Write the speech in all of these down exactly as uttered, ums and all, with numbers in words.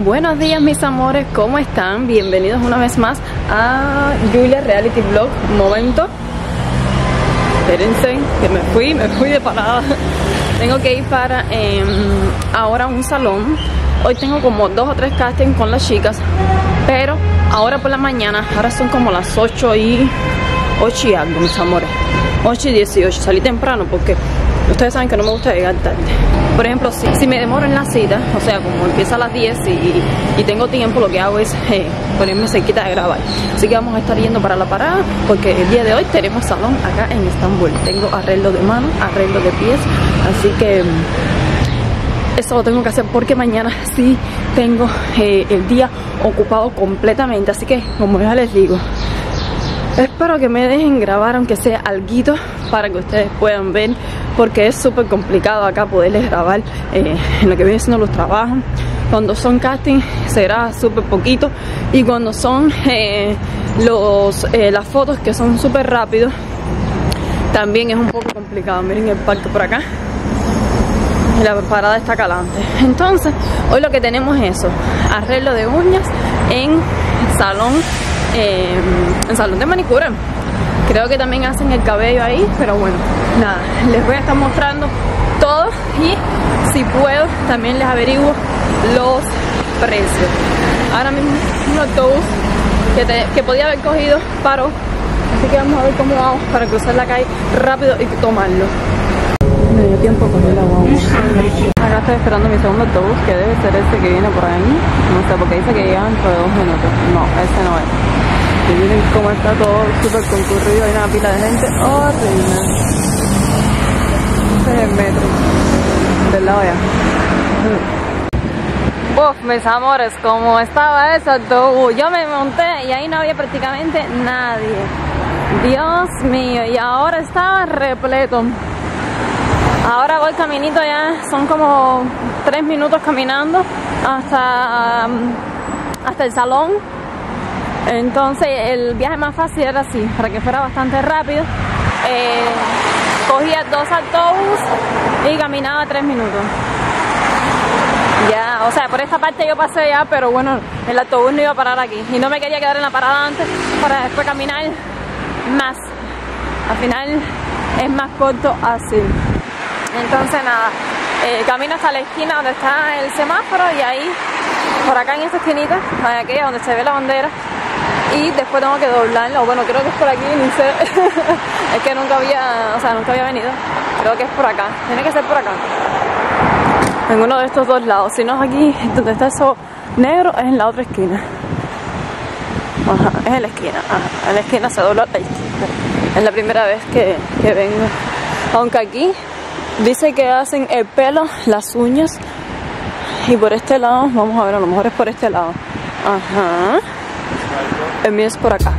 Buenos días mis amores, ¿cómo están? Bienvenidos una vez más a Julia Reality Vlog. Un momento, espérense que me fui, me fui de parada. Tengo que ir para eh, ahora un salón. Hoy tengo como dos o tres castings con las chicas, pero ahora por la mañana, ahora son como las ocho y ocho y algo mis amores, ocho y dieciocho. Salí temprano porque ustedes saben que no me gusta llegar tarde. Por ejemplo, si, si me demoro en la cita, o sea, como empieza a las diez y, y tengo tiempo, lo que hago es eh, ponerme cerquita de grabar. Así que vamos a estar yendo para la parada porque el día de hoy tenemos salón acá en Estambul. Tengo arreglo de manos, arreglo de pies, así que eso lo tengo que hacer porque mañana sí tengo eh, el día ocupado completamente. Así que, como ya les digo, espero que me dejen grabar aunque sea alguito para que ustedes puedan ver, porque es súper complicado acá poderles grabar eh, en lo que viene siendo los trabajos. Cuando son casting se graba súper poquito, y cuando son eh, los, eh, las fotos que son súper rápidos también es un poco complicado. Miren el parque por acá y la parada está calante. Entonces hoy lo que tenemos es eso, arreglo de uñas en salón, eh, en salón de manicura. Creo que también hacen el cabello ahí, pero bueno, nada, les voy a estar mostrando todo y si puedo también les averiguo los precios. Ahora mismo un autobús que, te, que podía haber cogido paró, así que vamos a ver cómo vamos para cruzar la calle rápido y tomarlo. Me dio tiempo a coger la guagua. Acá estoy esperando mi segundo autobús, que debe ser este que viene por ahí. No sé, porque dice que llega dentro de dos minutos. No, ese no es. Y miren cómo está todo súper concurrido, hay una pila de gente horrible. Este es el metro del lado allá. Uf, mis amores, como estaba ese autobús, yo me monté y ahí no había prácticamente nadie. Dios mío, y ahora estaba repleto. Ahora voy caminito, ya son como tres minutos caminando hasta, hasta el salón. Entonces el viaje más fácil era así, para que fuera bastante rápido. Eh, cogía dos autobuses y caminaba tres minutos. Ya, o sea, por esta parte yo pasé ya, pero bueno, el autobús no iba a parar aquí. Y no me quería quedar en la parada antes para después caminar más. Al final es más corto así. Entonces nada, eh, camino hasta la esquina donde está el semáforo y ahí, por acá en esta esquinita, aquella donde se ve la bandera, y después tengo que doblarla, o bueno, creo que es por aquí, ni sé, es que nunca había, o sea, nunca había venido, creo que es por acá, tiene que ser por acá, en uno de estos dos lados. Si no es aquí, donde está eso negro, es en la otra esquina. Ajá, es en la esquina, ajá, en la esquina se dobla la izquierda. Es la primera vez que, que vengo, aunque aquí dice que hacen el pelo, las uñas, y por este lado, vamos a ver, a lo mejor es por este lado. Ajá. El mío es por acá.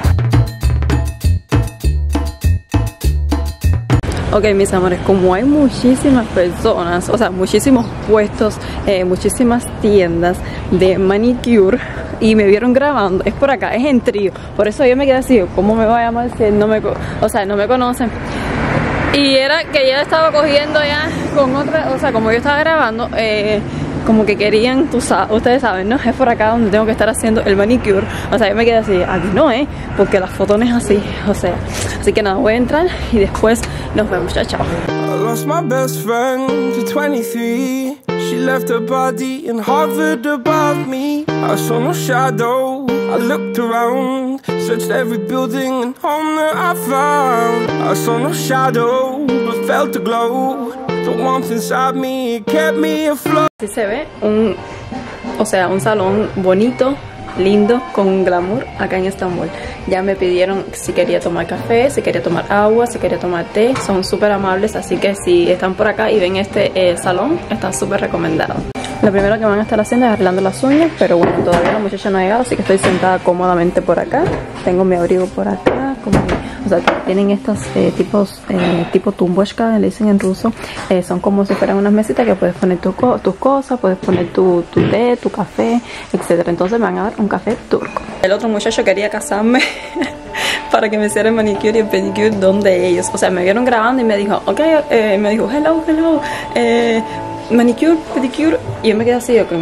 Ok, mis amores, como hay muchísimas personas, o sea, muchísimos puestos, eh, muchísimas tiendas de manicure, y me vieron grabando, es por acá, es en Trío. Por eso yo me quedé así, ¿cómo me va a llamar si él no me, o sea, no me conocen? Y era que yo estaba cogiendo ya con otra, o sea, como yo estaba grabando, eh, como que querían, tú sabes, ustedes saben, ¿no? Es por acá donde tengo que estar haciendo el manicure. O sea, yo me quedé así, aquí no, ¿eh? Porque la foto no es así, o sea. Así que nada, voy a entrar y después nos vemos, chao, chao. I lost my best friend to twenty-three. She left her body and hovered above me. I saw no shadow, I looked around, searched every building and home that I found. I saw no shadow, but felt a glow. The warmth inside me kept me afloat. Así se ve un, o sea, un salón bonito, lindo, con glamour acá en Estambul. Ya me pidieron si quería tomar café, si quería tomar agua, si quería tomar té. Son súper amables, así que si están por acá y ven este eh, salón, está súper recomendado. Lo primero que van a estar haciendo es arreglando las uñas, pero bueno, todavía la muchacha no ha llegado, así que estoy sentada cómodamente por acá. Tengo mi abrigo por acá, como, o sea, tienen estos eh, tipos, eh, tipo tumboshka, le dicen en ruso. Eh, son como si fueran unas mesitas que puedes poner tu co tus cosas, puedes poner tu, tu té, tu café, etcétera. Entonces me van a dar un café turco. El otro muchacho quería casarme para que me hiciera el manicure y el pedicure donde ellos, o sea, me vieron grabando y me dijo, ok, eh, me dijo, hello, hello, eh, manicure, pedicure, y yo me quedé así, yo como,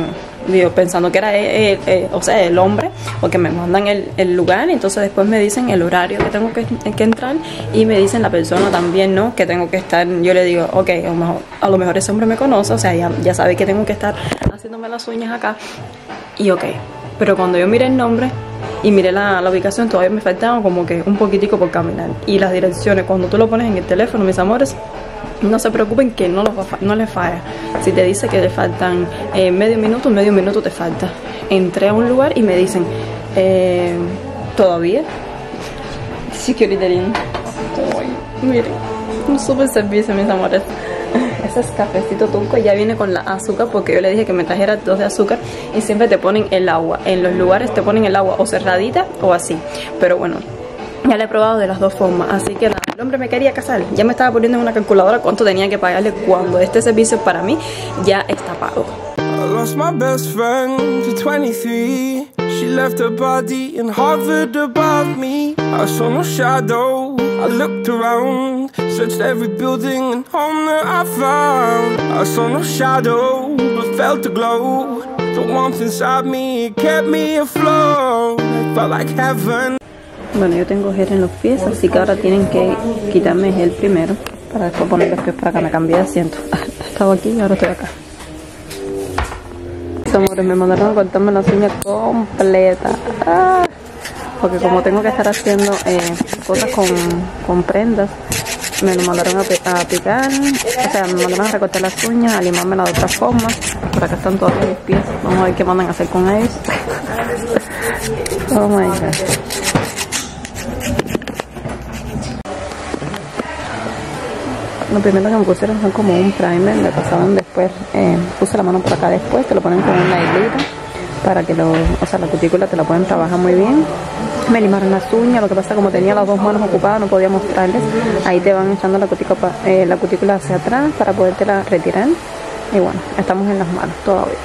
digo, pensando que era el, el, el, o sea, el hombre, porque me mandan el, el lugar, entonces después me dicen el horario que tengo que, que entrar y me dicen la persona también, ¿no? Que tengo que estar. Yo le digo, ok, a lo mejor, a lo mejor ese hombre me conoce, o sea, ya, ya sabe que tengo que estar haciéndome las uñas acá y ok. Pero cuando yo miré el nombre y miré la, la ubicación, todavía me faltaba como que un poquitico por caminar. Y las direcciones, cuando tú lo pones en el teléfono, mis amores, no se preocupen que no, los, no les falla. Si te dice que le faltan eh, medio minuto, medio minuto te falta. Entré a un lugar y me dicen, eh, ¿todavía? Security line. Miren, un super servicio, mis amores. Ese es cafecito turco, ya viene con la azúcar porque yo le dije que me trajera dos de azúcar y siempre te ponen el agua. En los lugares te ponen el agua o cerradita o así. Pero bueno, ya la he probado de las dos formas, así que nada, el hombre me quería casar. Ya me estaba poniendo en una calculadora cuánto tenía que pagarle cuando este servicio para mí ya está pago. I lost my best friend to twenty-three. She left her body and hovered above me. I saw no shadow, I looked around, searched every building and home that I found. I saw no shadow, but felt the glow. The warmth inside me, it kept me afloat. It felt like heaven. Bueno, yo tengo gel en los pies, así que ahora tienen que quitarme gel primero para después poner los pies para acá. Me cambié de asiento. Estaba aquí y ahora estoy acá. Amores, me mandaron a cortarme la uña completa. Ah, porque como tengo que estar haciendo eh, cosas con, con prendas, me lo mandaron a, a picar. O sea, me mandaron a recortar las uñas, a limármela de otra forma. Por acá están todos mis pies. Vamos a ver qué mandan a hacer con ellos. Oh my god. Lo primero que me pusieron son como un primer, me pasaron después, eh, puse la mano por acá después, te lo ponen con una hilita para que lo, o sea, la cutícula te la pueden trabajar muy bien. Me limaron las uñas, lo que pasa como tenía las dos manos ocupadas no podía mostrarles. Ahí te van echando la cutícula, eh, la cutícula hacia atrás para podértela retirar. Y bueno, estamos en las manos todavía.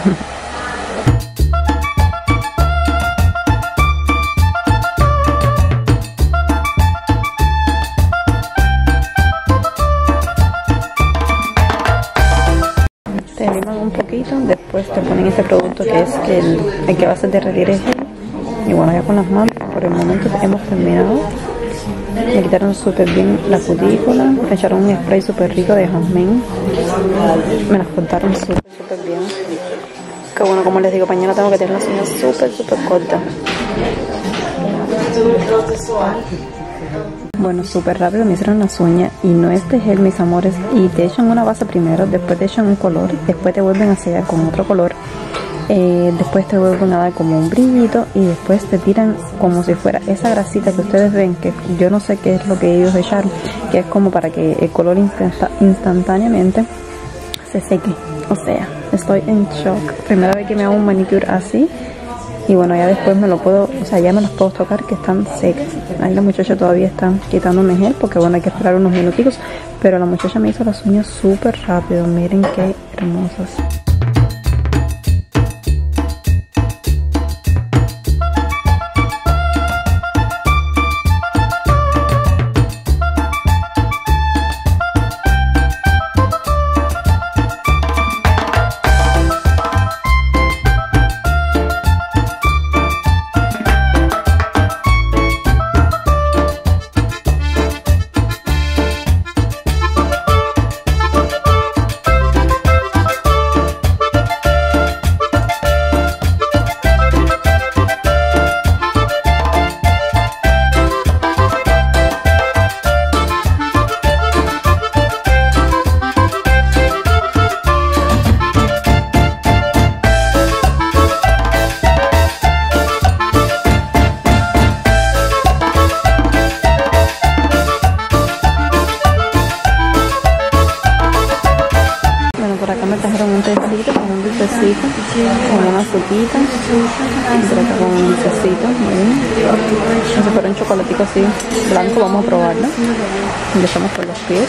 Te liman un poquito, después te ponen este producto que es el, el que va a ser de derretir. Y bueno, ya con las manos, por el momento hemos terminado. Me quitaron súper bien la cutícula, me echaron un spray súper rico de jazmín. Me las cortaron súper, súper bien. Que bueno, como les digo, mañana tengo que tener las uñas súper, súper cortas. Bueno, súper rápido me hicieron las uñas y no es de gel, mis amores, y te echan una base primero, después te echan un color, después te vuelven a sellar con otro color, eh, después te vuelven a dar como un brillito y después te tiran como si fuera esa grasita que ustedes ven, que yo no sé qué es lo que ellos echaron, que es como para que el color instantá instantáneamente se seque. O sea, estoy en shock, primera vez que me hago un manicure así. Y bueno, ya después me lo puedo, o sea, ya me las puedo tocar que están secas. Ahí la muchacha todavía está quitándome gel porque bueno, hay que esperar unos minuticos. Pero la muchacha me hizo las uñas súper rápido, miren qué hermosas. Con una azuquita y por acá con un dulcecito, muy bien. Como si fuera un chocolatico así blanco, vamos a probarlo. Empezamos por los pies.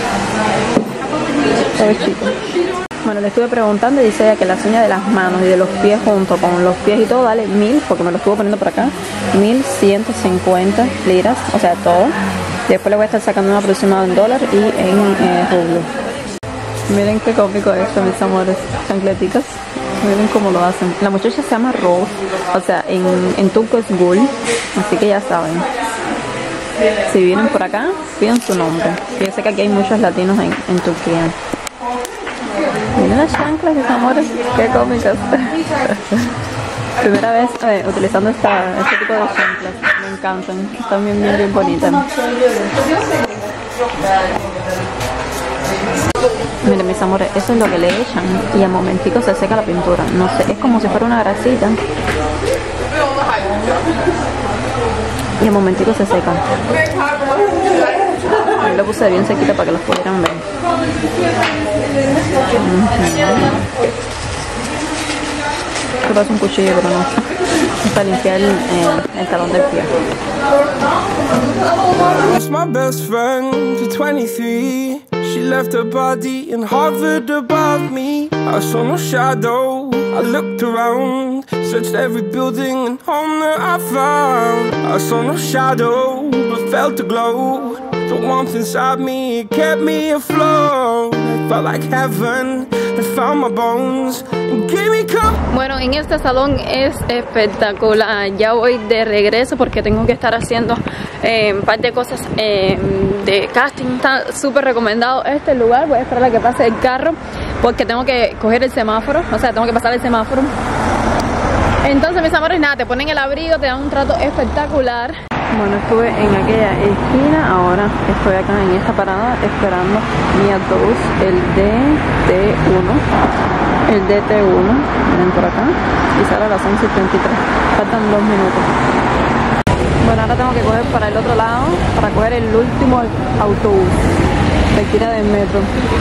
Suavecito. Bueno, le estuve preguntando y dice ella que las uñas de las manos y de los pies junto con los pies y todo vale mil, porque me lo estuvo poniendo por acá, mil ciento cincuenta liras, o sea todo. Después le voy a estar sacando un aproximado en dólar y en eh, rublo. Miren qué cómico esto, mis amores. Chancleticas. Miren cómo lo hacen. La muchacha se llama Rose. O sea, en, en turco es Gul. Así que ya saben. Si vienen por acá, piden su nombre. Yo sé que aquí hay muchos latinos en, en Turquía. Miren las chanclas, mis amores. Qué cómicas. Primera vez eh, utilizando esta, este tipo de chanclas. Me encantan. Están bien, bien, bien bonitas. Miren, mis amores, eso es lo que le echan y al momentico se seca la pintura. No sé, es como si fuera una grasita y al momentico se seca. Yo lo puse bien sequita para que los pudieran ver. Esto parece un cuchillo, pero no. Es para limpiar el, eh, el talón del pie. Lost my best friend to twenty-three. She left her body and hovered above me. I saw no shadow. I looked around, searched every building and home that I found. I saw no shadow, but felt a glow. The warmth inside me, it kept me afloat. It felt like heaven. It found my bones and gave me come. Bueno, en este salón es espectacular. Ya voy de regreso porque tengo que estar haciendo eh, un par de cosas eh, de casting. Está súper recomendado este lugar. Voy a esperar a que pase el carro porque tengo que coger el semáforo. O sea, tengo que pasar el semáforo. Entonces, mis amores, nada, te ponen el abrigo, te dan un trato espectacular. Bueno, estuve en aquella esquina, ahora estoy acá en esta parada esperando mi autobús, el D T uno, el D T uno, miren por acá, y sale a las once y treinta y tres, faltan dos minutos. Bueno, ahora tengo que coger para el otro lado, para coger el último autobús, de esquina del metro.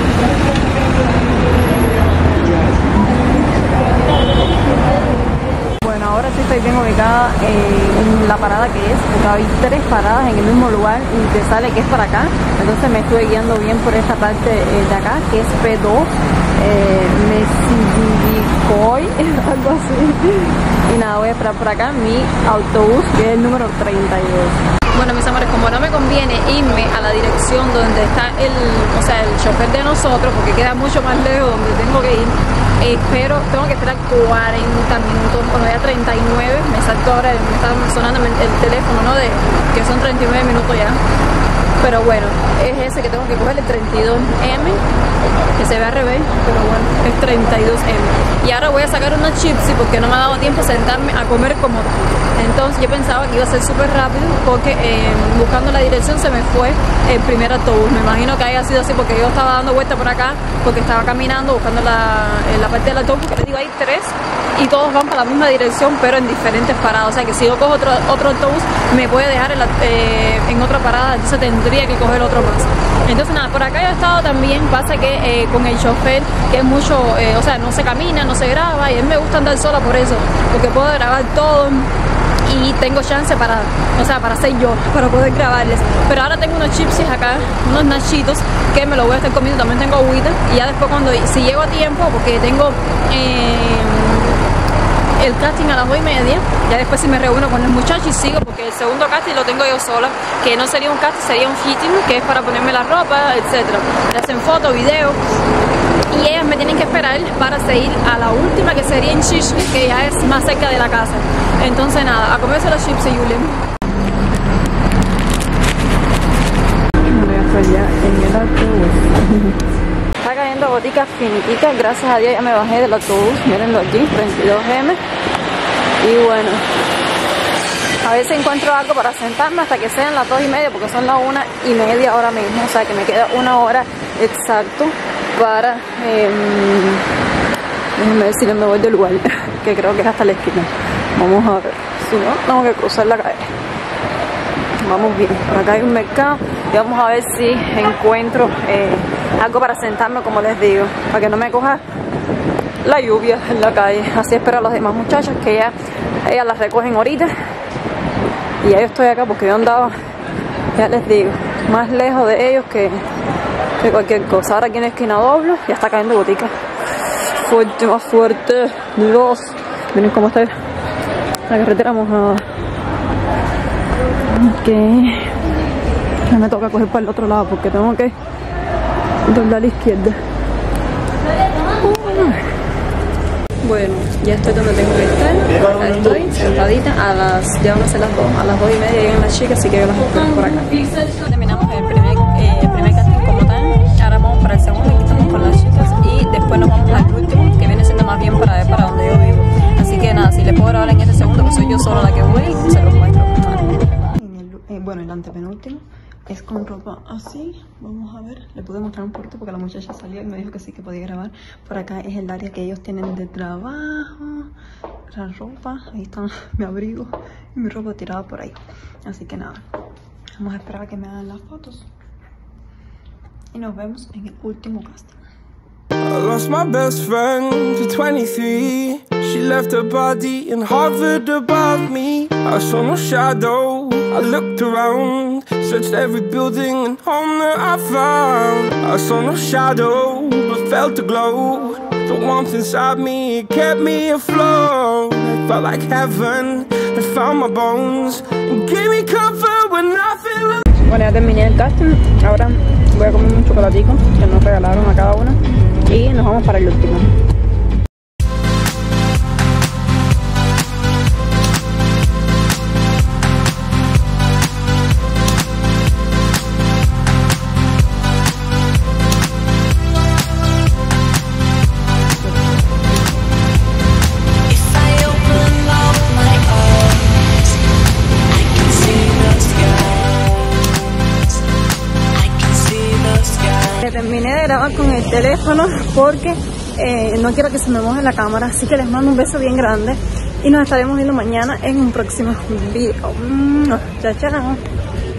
Bueno, ahora sí estoy bien ubicada en la parada que es, porque hay tres paradas en el mismo lugar y te sale que es para acá. Entonces me estuve guiando bien por esta parte eh, de acá, que es P dos, eh, Mesidivicoy, algo así. Y nada, voy a esperar por acá mi autobús, que es el número treinta y dos. Bueno, mis amores, como no me conviene irme a la dirección donde está el, o sea, el chofer de nosotros, porque queda mucho más lejos donde tengo que ir, eh, pero tengo que esperar cuarenta minutos, bueno, ya treinta y nueve, me saltó ahora, me está sonando el, el teléfono, ¿no? De que son treinta y nueve minutos ya. Pero bueno, es ese que tengo que coger, el treinta y dos M, que se ve al revés, pero bueno, es treinta y dos M. Y ahora voy a sacar una chipsy porque no me ha dado tiempo sentarme a comer como tal. Entonces yo pensaba que iba a ser súper rápido porque eh, buscando la dirección se me fue el primer autobús. Me imagino que haya sido así porque yo estaba dando vuelta por acá, porque estaba caminando buscando la, la parte del autobús, que les digo, hay tres y todos van para la misma dirección pero en diferentes paradas. O sea que si yo cojo otro, otro autobús me puede dejar en, la, eh, en otra parada, entonces tendría que coger otro más. Entonces nada, por acá yo he estado también, pasa que eh, con el chofer, que es mucho, eh, o sea, no se camina, no se graba, y a mí me gusta andar sola por eso, porque puedo grabar todo y tengo chance para, o sea, para ser yo, para poder grabarles. Pero ahora tengo unos chipsies acá, unos nachitos, que me los voy a estar comiendo, también tengo agüita, y ya después cuando, si llego a tiempo, porque tengo eh, el casting a las dos y media, ya después si me reúno con los muchachos y sigo, porque el segundo casting lo tengo yo sola, que no sería un casting, sería un fitting, que es para ponerme la ropa, etcétera. Le hacen fotos, videos, y ellas me tienen que esperar para seguir a la última, que sería en Shishki, que ya es más cerca de la casa. Entonces nada, a comerse los chips y Julen. Voy a estar ya en el autobús. Está cayendo goticas finiquitas, gracias a Dios ya me bajé del autobús, mírenlo aquí, treinta y dos M. Y bueno, a ver si encuentro algo para sentarme hasta que sean las dos y media, porque son las una y media ahora mismo, o sea que me queda una hora exacto para, eh, déjenme ver si me voy del lugar, que creo que es hasta la esquina. Vamos a ver, si no, tengo que cruzar la calle. Vamos bien, por acá hay un mercado y vamos a ver si encuentro eh, algo para sentarme, como les digo, para que no me coja la lluvia en la calle. Así espero a los demás muchachos que ya ellas las recogen ahorita, y ya yo estoy acá porque yo andaba, ya les digo, más lejos de ellos que, que cualquier cosa. Ahora aquí en la esquina doblo, ya está cayendo gotica fuerte, más fuerte. Dios, miren cómo está la carretera mojada. Ok, ya me toca coger para el otro lado porque tengo que doblar a la izquierda. Bueno, ya estoy donde tengo que estar. Acá estoy sentadita. A las, ya van a ser las dos, a las dos y media llegan las chicas, así que yo las espero por acá. Terminamos el primer, eh, el primer casting como tal. Ahora vamos para el segundo, aquí estamos con las chicas y después nos vamos al último, que viene siendo más bien para ver para donde yo vivo. Así que nada, si le puedo grabar en este segundo, que soy yo sola la que voy, se los muestro. En el, eh, bueno, el antepenúltimo es con ropa así. Vamos a ver, le pude mostrar un poquito porque la muchacha salió y me dijo que sí que podía grabar. Por acá es el área que ellos tienen de trabajo, la ropa, ahí está mi abrigo y mi ropa tirada por ahí. Así que nada, vamos a esperar a que me hagan las fotos y nos vemos en el último casting. I lost my best friend to twenty-three. She left her body in Harvard above me. I saw no shadow. I looked around, searched every building and home that I found. I saw no shadow, but felt a glow. The warmth inside me, it kept me afloat. It felt like heaven had found my bones and gave me comfort when I feel. Bueno, ya terminé el casting. Ahora voy a comer un chocolatico que nos regalaron a cada una y nos vamos para el último. Terminé de grabar con el teléfono porque eh, no quiero que se me moje la cámara, así que les mando un beso bien grande y nos estaremos viendo mañana en un próximo video. Chao, chao.